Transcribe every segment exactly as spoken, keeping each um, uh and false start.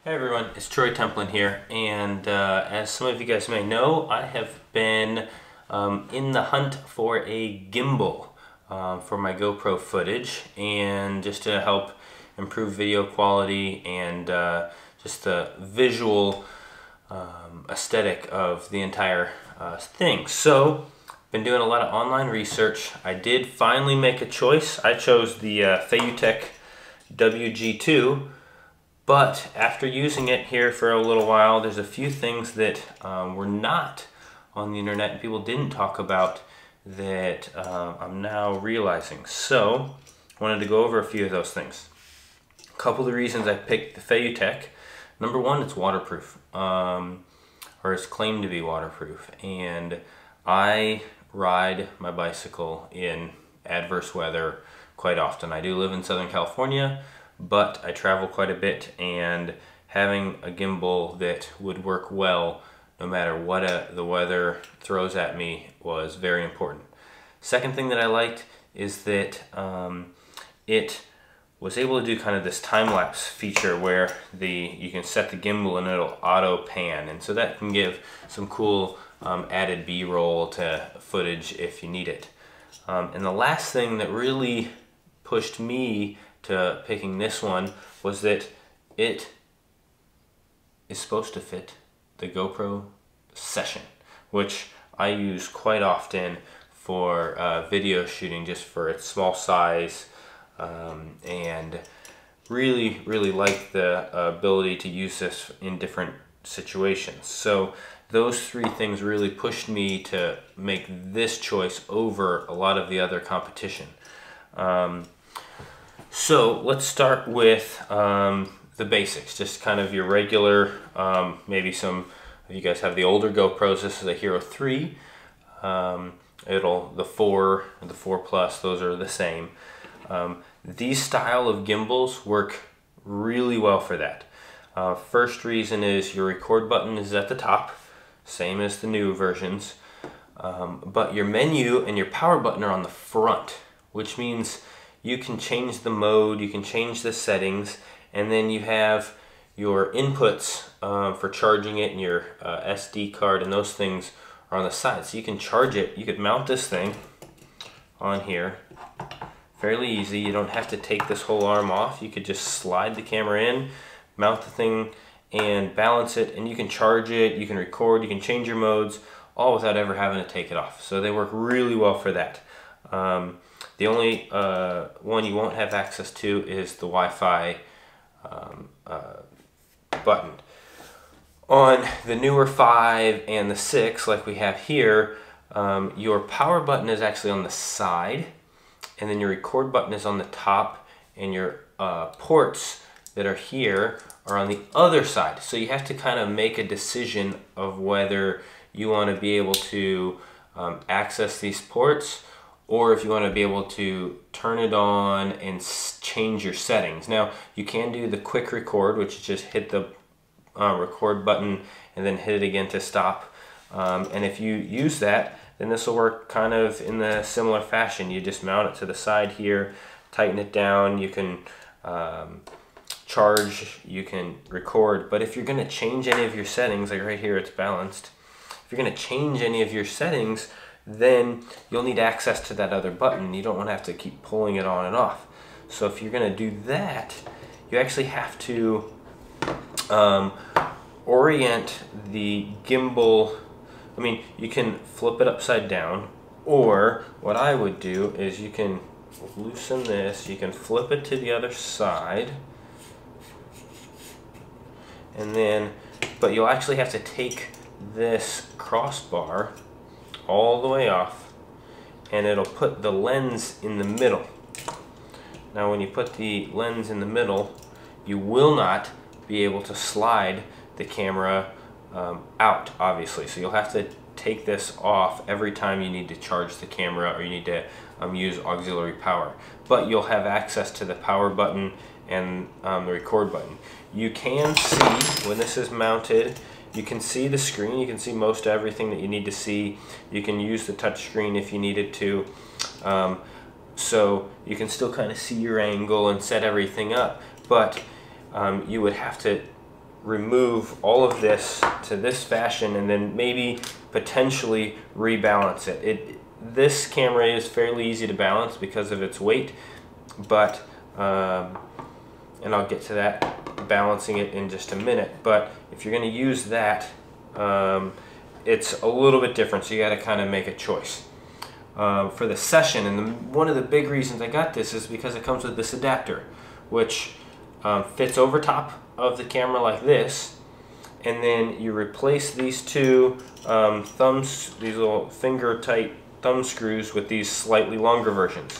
Hey everyone, it's Troy Templin here, and uh, as some of you guys may know, I have been um, in the hunt for a gimbal um, for my GoPro footage, and just to help improve video quality and uh, just the visual um, aesthetic of the entire uh, thing. So, been doing a lot of online research. I did finally make a choice. I chose the uh, Feiyutech W G two. But after using it here for a little while, there's a few things that um, were not on the internet and people didn't talk about that uh, I'm now realizing. So I wanted to go over a few of those things. A couple of the reasons I picked the Feiyutech. Number one, it's waterproof, um, or it's claimed to be waterproof. And I ride my bicycle in adverse weather quite often. I do live in Southern California, but I travel quite a bit, and having a gimbal that would work well no matter what a, the weather throws at me was very important. Second thing that I liked is that um, it was able to do kind of this time-lapse feature where the you can set the gimbal and it'll auto pan, and so that can give some cool um, added B-roll to footage if you need it. Um, and the last thing that really pushed me to picking this one was that it is supposed to fit the GoPro Session, which I use quite often for uh, video shooting, just for its small size, um, and really really like the ability to use this in different situations. So those three things really pushed me to make this choice over a lot of the other competition. Um, So let's start with um, the basics, just kind of your regular, um, maybe some of you guys have the older GoPros. This is a Hero three. Um, it'll, the four, the four Plus, those are the same. Um, these style of gimbals work really well for that. Uh, first reason is your record button is at the top, same as the new versions. Um, but your menu and your power button are on the front, which means you can change the mode, you can change the settings, and then you have your inputs uh, for charging it, and your uh, S D card and those things are on the side. So you can charge it. You could mount this thing on here fairly easy. You don't have to take this whole arm off. You could just slide the camera in, mount the thing, and balance it, and you can charge it, you can record, you can change your modes, all without ever having to take it off. So they work really well for that. Um, The only uh, one you won't have access to is the Wi-Fi um, uh, button. On the newer five and the six, like we have here, um, your power button is actually on the side, and then your record button is on the top, and your uh, ports that are here are on the other side. So you have to kind of make a decision of whether you want to be able to um, access these ports, or if you want to be able to turn it on and change your settings. Now, you can do the quick record, which is just hit the uh, record button and then hit it again to stop. Um, and if you use that, then this will work kind of in the similar fashion. You just mount it to the side here, tighten it down, you can um, charge, you can record. But if you're going to change any of your settings, like right here it's balanced, if you're going to change any of your settings, then you'll need access to that other button. You don't want to have to keep pulling it on and off. So if you're going to do that, you actually have to um, orient the gimbal. I mean, you can flip it upside down, or what I would do is you can loosen this, you can flip it to the other side, and then, but you'll actually have to take this crossbar all the way off, and it'll put the lens in the middle. Now when you put the lens in the middle, you will not be able to slide the camera um, out, obviously. So you'll have to take this off every time you need to charge the camera, or you need to um, use auxiliary power. But you'll have access to the power button and um, the record button. You can see when this is mounted, you can see the screen, you can see most everything that you need to see. You can use the touch screen if you needed to. Um, so you can still kind of see your angle and set everything up, but um, you would have to remove all of this to this fashion and then maybe potentially rebalance it. It this camera is fairly easy to balance because of its weight, but um, and I'll get to that balancing it in just a minute. But if you're going to use that, um, it's a little bit different, so you got to kind of make a choice. Um, for the Session, and the, one of the big reasons I got this is because it comes with this adapter, which um, fits over top of the camera like this, and then you replace these two um, thumbs, these little finger tight thumb screws with these slightly longer versions.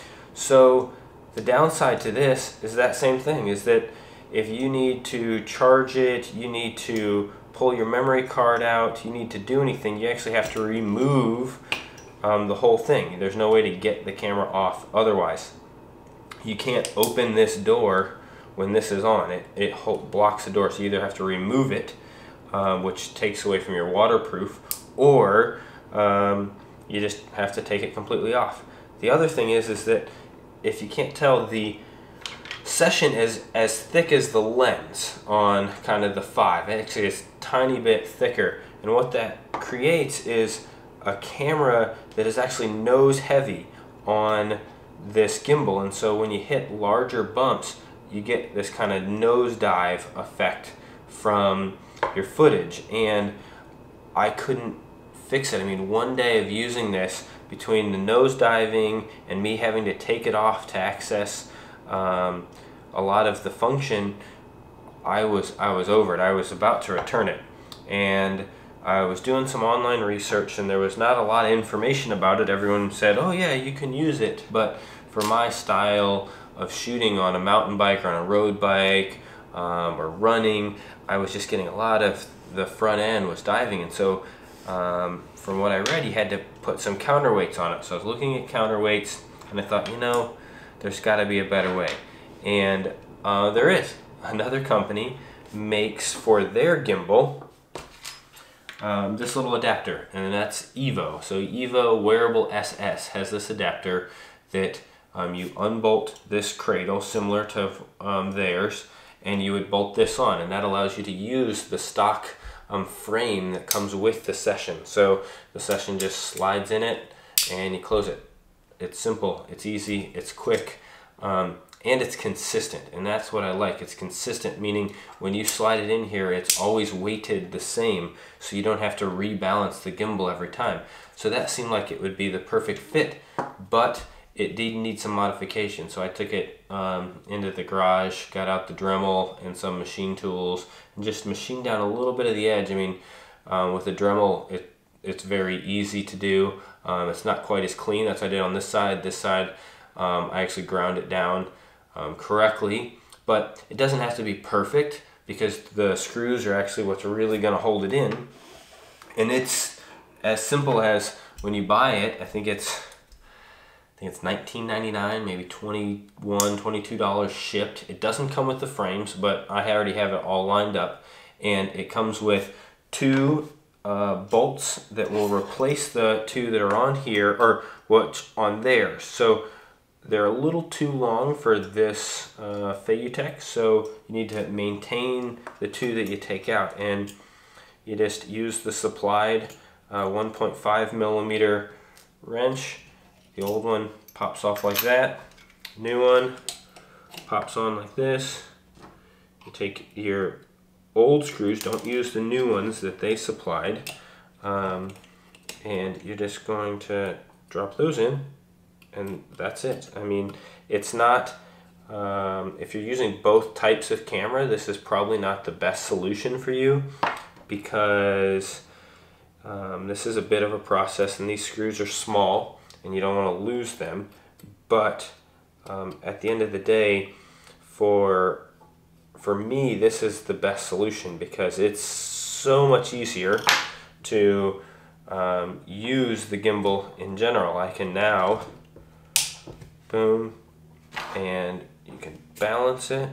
So the downside to this is that same thing, is that if you need to charge it, you need to pull your memory card out, you need to do anything, you actually have to remove um, the whole thing. There's no way to get the camera off otherwise. You can't open this door when this is on. It, it blocks the door, so you either have to remove it, um, which takes away from your waterproof, or um, you just have to take it completely off. The other thing is, is that if you can't tell, the Session is as thick as the lens on kind of the five. Actually, it's a tiny bit thicker, and what that creates is a camera that is actually nose heavy on this gimbal, and so when you hit larger bumps, you get this kind of nosedive effect from your footage, and I couldn't fix it. I mean, one day of using this, between the nosediving and me having to take it off to access um, a lot of the function, I was I was over it. I was about to return it, and I was doing some online research, and there was not a lot of information about it. Everyone said, oh yeah, you can use it, but for my style of shooting on a mountain bike or on a road bike um, or running, I was just getting a lot of the front end was diving, and so um, from what I read, you had to put some counterweights on it. So I was looking at counterweights, and I thought, you know, there's got to be a better way, and uh, there is. Another company makes for their gimbal um, this little adapter, and that's Evo. So Evo Wearable S S has this adapter that um, you unbolt this cradle similar to um, theirs, and you would bolt this on, and that allows you to use the stock um, frame that comes with the Session. So the Session just slides in it and you close it. It's simple, it's easy, it's quick, um, and it's consistent, and that's what I like. It's consistent, meaning when you slide it in here, it's always weighted the same, so you don't have to rebalance the gimbal every time. So that seemed like it would be the perfect fit, but it did need some modification. So I took it um, into the garage, got out the Dremel and some machine tools, and just machined down a little bit of the edge. I mean, um, with the Dremel, it, it's very easy to do. Um, it's not quite as clean. That's what I did on this side. This side, um, I actually ground it down um, correctly, but it doesn't have to be perfect because the screws are actually what's really going to hold it in. And it's as simple as when you buy it, I think it's I think it's nineteen ninety-nine, maybe twenty-one, twenty-two dollars shipped. It doesn't come with the frames, but I already have it all lined up, and it comes with two uh, bolts that will replace the two that are on here, or what's on theirs. So they're a little too long for this uh, Feiyutech, so you need to maintain the two that you take out, and you just use the supplied uh, one point five millimeter wrench. The old one pops off like that. New one pops on like this. You take your old screws, don't use the new ones that they supplied, um, and you're just going to drop those in, and that's it. I mean, it's not, um, if you're using both types of camera, this is probably not the best solution for you, because um, this is a bit of a process, and these screws are small, and you don't want to lose them. But um, at the end of the day, for for me, this is the best solution, because it's so much easier to um, use the gimbal in general. I can now, boom, and you can balance it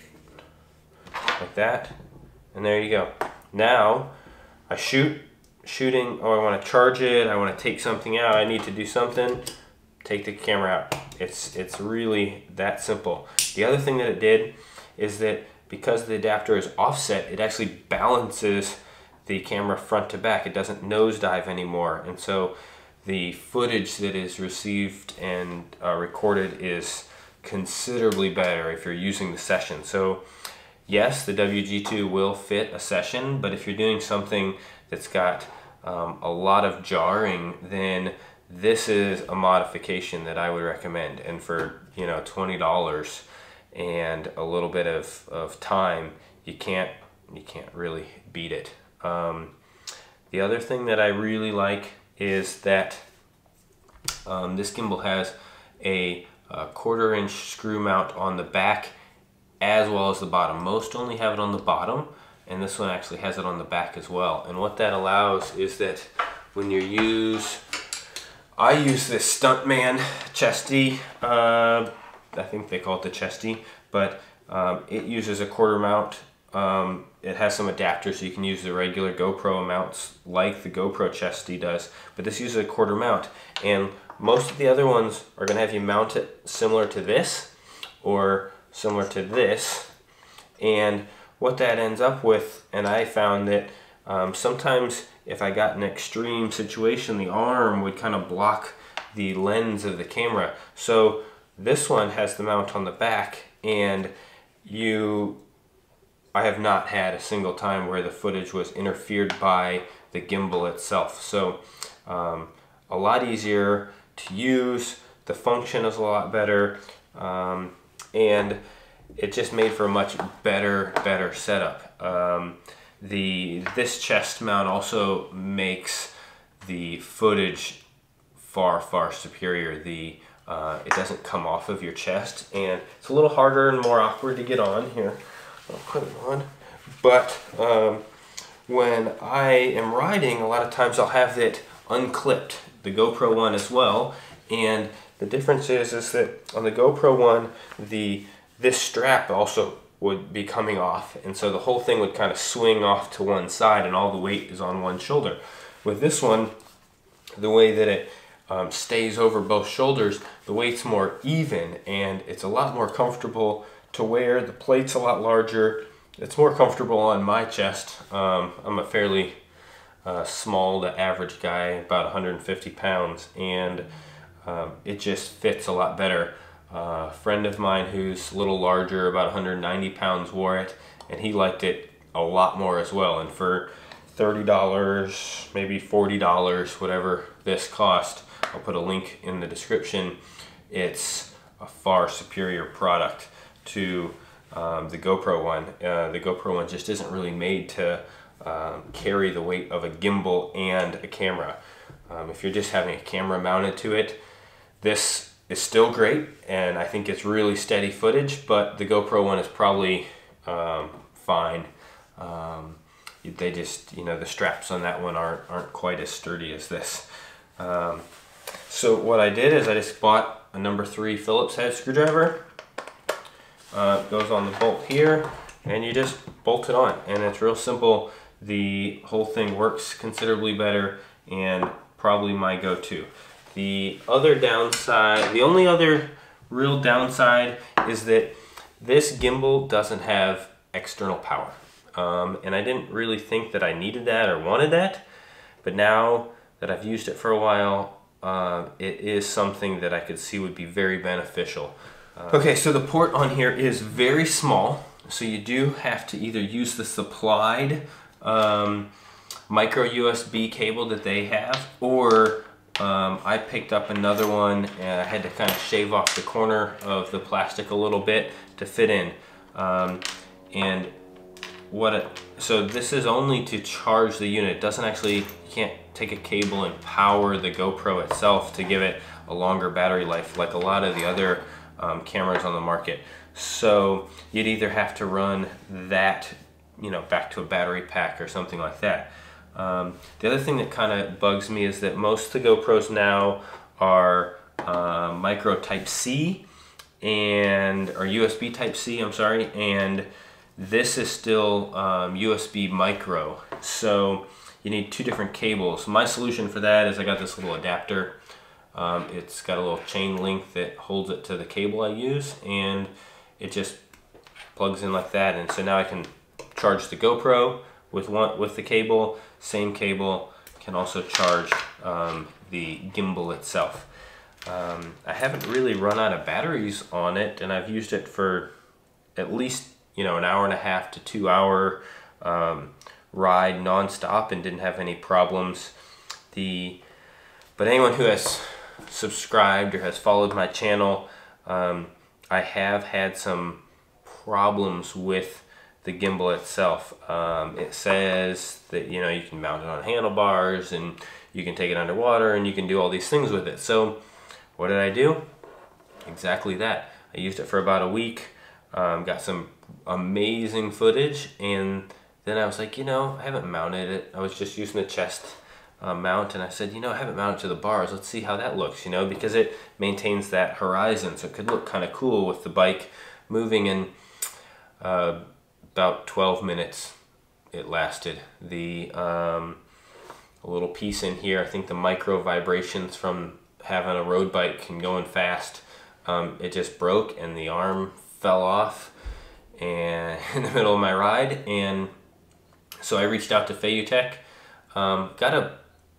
like that, and there you go. Now I shoot. Shooting, oh, I want to charge it, I want to take something out, I need to do something, take the camera out. It's it's really that simple. The other thing that it did is that because the adapter is offset, it actually balances the camera front to back. It doesn't nosedive anymore, and so the footage that is received and uh, recorded is considerably better if you're using the session. So yes, the W G two will fit a session, but if you're doing something that's got um, a lot of jarring, then this is a modification that I would recommend. And for, you know, twenty dollars and a little bit of, of time, you can't you can't really beat it. Um, the other thing that I really like is that um, this gimbal has a, a quarter inch screw mount on the back as well as the bottom. Most only have it on the bottom, and this one actually has it on the back as well. And what that allows is that when you use, I use this Stuntman Chesty, uh, I think they call it the Chesty, but um, it uses a quarter mount. Um, it has some adapters so you can use the regular GoPro mounts like the GoPro Chesty does, but this uses a quarter mount, and most of the other ones are going to have you mount it similar to this or similar to this. And what that ends up with, and I found that um, sometimes if I got an extreme situation, the arm would kind of block the lens of the camera. So this one has the mount on the back, and you I have not had a single time where the footage was interfered by the gimbal itself. So um, a lot easier to use, the function is a lot better, um, and it just made for a much better, better setup. Um, the this chest mount also makes the footage far, far superior. The uh, it doesn't come off of your chest, and it's a little harder and more awkward to get on here. I'll put it on. But um, when I am riding, a lot of times I'll have it unclipped, the GoPro one as well. And the difference is, is that on the GoPro one, the this strap also would be coming off, and so the whole thing would kind of swing off to one side, and all the weight is on one shoulder. With this one, the way that it um, stays over both shoulders, the weight's more even, and it's a lot more comfortable to wear. The plate's a lot larger. It's more comfortable on my chest. Um, I'm a fairly uh, small to average guy, about one hundred fifty pounds, and um, it just fits a lot better. Uh, a friend of mine who's a little larger, about one hundred ninety pounds, wore it, and he liked it a lot more as well. And for thirty dollars, maybe forty dollars, whatever this cost, I'll put a link in the description, it's a far superior product to um, the GoPro one. Uh, the GoPro one just isn't really made to um, carry the weight of a gimbal and a camera. Um, if you're just having a camera mounted to it, this is still great, and I think it's really steady footage, but the GoPro one is probably um, fine. Um, they just, you know, the straps on that one aren't, aren't quite as sturdy as this. Um, so what I did is I just bought a number three Phillips head screwdriver. Uh, it goes on the bolt here, and you just bolt it on, and it's real simple. The whole thing works considerably better, and probably my go-to. The other downside, the only other real downside is that this gimbal doesn't have external power. Um, and I didn't really think that I needed that or wanted that, but now that I've used it for a while, uh, it is something that I could see would be very beneficial. Uh, okay, so the port on here is very small, so you do have to either use the supplied um, micro U S B cable that they have, or um, I picked up another one and I had to kind of shave off the corner of the plastic a little bit to fit in. Um, and what it, so this is only to charge the unit. It doesn't actually, you can't take a cable and power the GoPro itself to give it a longer battery life like a lot of the other um, cameras on the market. So you'd either have to run that, you know, back to a battery pack or something like that. Um, the other thing that kind of bugs me is that most of the GoPros now are uh, micro Type C and or U S B Type C, I'm sorry, and this is still um, U S B micro, so you need two different cables. My solution for that is I got this little adapter. Um, it's got a little chain link that holds it to the cable I use, and it just plugs in like that, and so now I can charge the GoPro with one with the cable. Same cable can also charge um, the gimbal itself. Um, I haven't really run out of batteries on it, and I've used it for at least, you know, an hour and a half to two hour um, ride nonstop, and didn't have any problems. The but anyone who has subscribed or has followed my channel, um, I have had some problems with the gimbal itself. Um, it says that, you know, you can mount it on handlebars and you can take it underwater and you can do all these things with it. So what did I do? Exactly that. I used it for about a week, um, got some amazing footage, and then I was like, you know, I haven't mounted it. I was just using the chest uh, mount, and I said, you know, I haven't mounted to the bars. Let's see how that looks, you know, because it maintains that horizon, so it could look kind of cool with the bike moving. In uh, about twelve minutes it lasted. The um, a little piece in here, I think the micro vibrations from having a road bike and going fast, um, it just broke and the arm fell off and in the middle of my ride. And so I reached out to Feiyutech, um, got a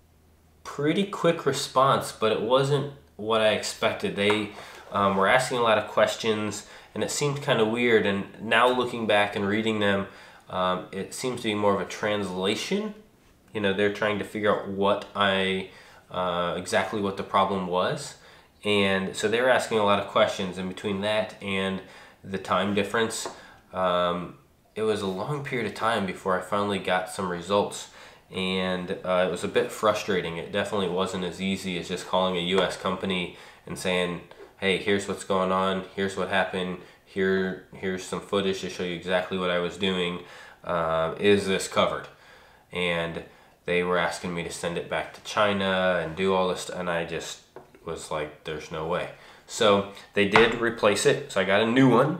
pretty quick response, but it wasn't what I expected. They um, were asking a lot of questions, and it seemed kind of weird. And now looking back and reading them, um, it seems to be more of a translation. You know, they're trying to figure out what I, uh, exactly what the problem was. And so they were asking a lot of questions, and between that and the time difference, um, it was a long period of time before I finally got some results. And uh, it was a bit frustrating. It definitely wasn't as easy as just calling a U S company and saying, hey, here's what's going on, here's what happened, here, here's some footage to show you exactly what I was doing. Uh, is this covered? And they were asking me to send it back to China and do all this, and I just was like, there's no way. So they did replace it, so I got a new one.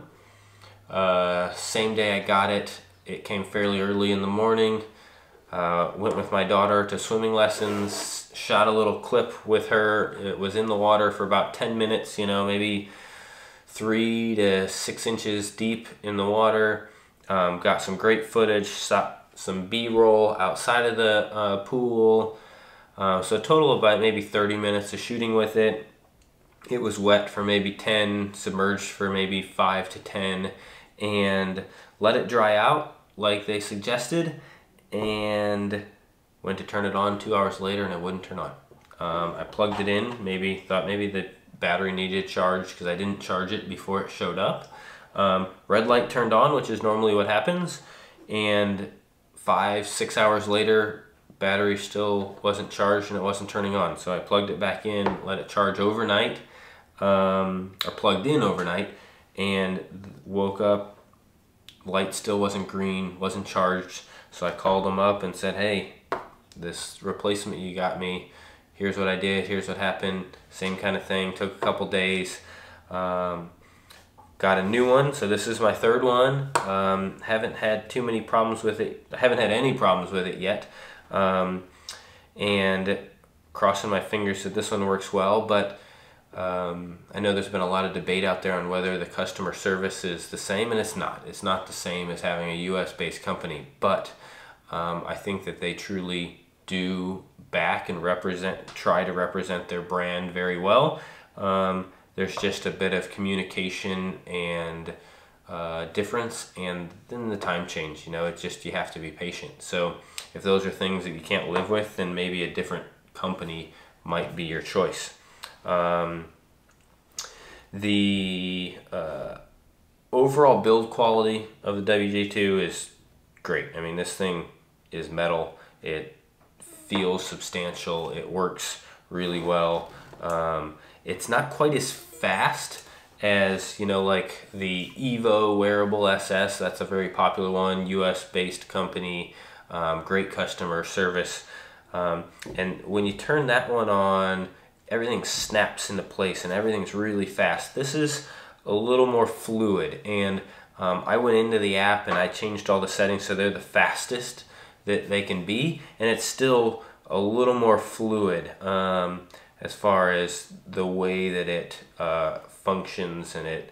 Uh, same day I got it, it came fairly early in the morning. Uh, went with my daughter to swimming lessons, shot a little clip with her. It was in the water for about ten minutes, you know, maybe three to six inches deep in the water. Um, got some great footage, some B-roll outside of the uh, pool. Uh, so a total of about maybe thirty minutes of shooting with it. It was wet for maybe ten, submerged for maybe five to ten, and let it dry out like they suggested, and went to turn it on two hours later and it wouldn't turn on. Um, I plugged it in, maybe thought maybe the battery needed charge because I didn't charge it before it showed up. Um, red light turned on, which is normally what happens, and five, six hours later, battery still wasn't charged and it wasn't turning on. So I plugged it back in, let it charge overnight, um, or plugged in overnight, and woke up, light still wasn't green, wasn't charged. So I called them up and said, hey, this replacement you got me, here's what I did, here's what happened, same kind of thing, took a couple days. Um, got a new one, so this is my third one. Um, haven't had too many problems with it, I haven't had any problems with it yet. Um, and crossing my fingers that this one works well, but um, I know there's been a lot of debate out there on whether the customer service is the same, and it's not. It's not the same as having a U S based company, but um, I think that they truly do back and represent, try to represent their brand very well. Um, there's just a bit of communication and uh, difference, and then the time change, you know, it's just, you have to be patient. So if those are things that you can't live with, then maybe a different company might be your choice. Um, the uh, overall build quality of the W J two is great. I mean, this thing is metal. It feels substantial. It works really well. Um, it's not quite as fast as, you know, like the Evo wearable S S. That's a very popular one, U S based company, um, great customer service. Um, and when you turn that one on, everything snaps into place and everything's really fast. This is a little more fluid, and um, I went into the app and I changed all the settings so they're the fastest that they can be, and it's still a little more fluid um, as far as the way that it uh, functions, and it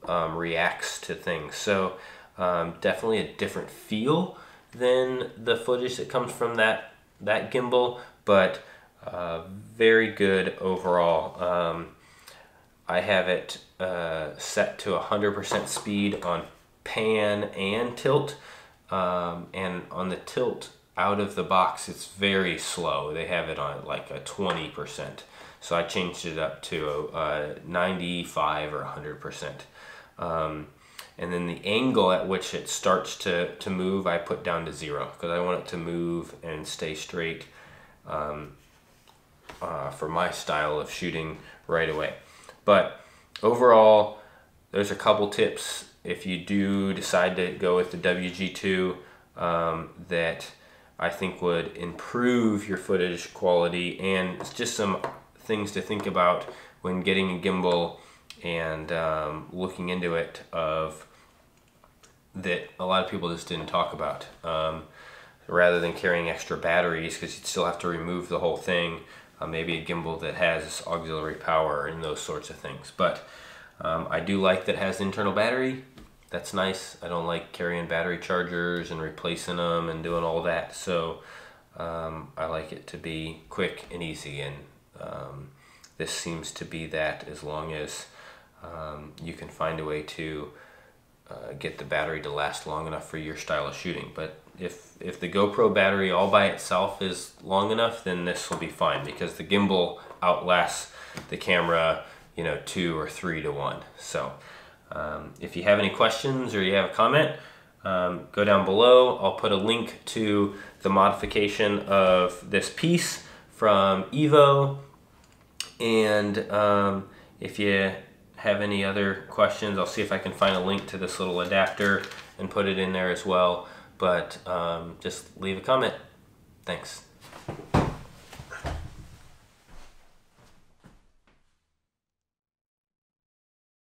um, reacts to things. So um, definitely a different feel than the footage that comes from that that gimbal, but uh, very good overall. Um, I have it uh, set to one hundred percent speed on pan and tilt, um, and on the tilt out of the box it's very slow. They have it on like a twenty percent, so I changed it up to a ninety-five or one hundred percent. Um, and then the angle at which it starts to, to move I put down to zero, because I want it to move and stay straight um, uh, for my style of shooting right away. But overall, there's a couple tips if you do decide to go with the W G two um, that I think would improve your footage quality, and it's just some things to think about when getting a gimbal and um, looking into it, of that a lot of people just didn't talk about. Um, rather than carrying extra batteries, because you'd still have to remove the whole thing, uh, maybe a gimbal that has auxiliary power and those sorts of things. But um, I do like that it has internal battery. That's nice. I don't like carrying battery chargers and replacing them and doing all that. So um, I like it to be quick and easy, and um, this seems to be that, as long as um, you can find a way to uh, get the battery to last long enough for your style of shooting. But if, if the GoPro battery all by itself is long enough, then this will be fine, because the gimbal outlasts the camera, you know, two or three to one. So um, if you have any questions or you have a comment, um, go down below. I'll put a link to the modification of this piece from Evo, and um, if you have any other questions, I'll see if I can find a link to this little adapter and put it in there as well. But um, just leave a comment. Thanks.